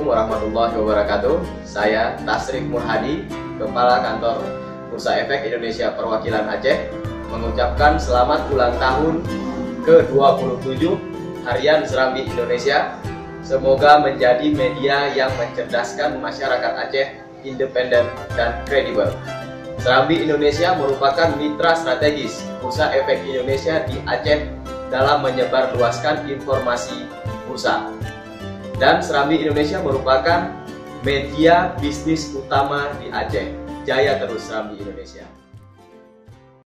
Assalamualaikum warahmatullahi wabarakatuh. Saya Tasrik Murhadi, Kepala Kantor Bursa Efek Indonesia Perwakilan Aceh, mengucapkan selamat ulang tahun ke-27 Harian Serambi Indonesia. Semoga menjadi media yang mencerdaskan masyarakat Aceh, independen dan kredibel. Serambi Indonesia merupakan mitra strategis Bursa Efek Indonesia di Aceh dalam menyebarluaskan informasi bursa. Dan Serambi Indonesia merupakan media bisnis utama di Aceh. Jaya terus Serambi Indonesia.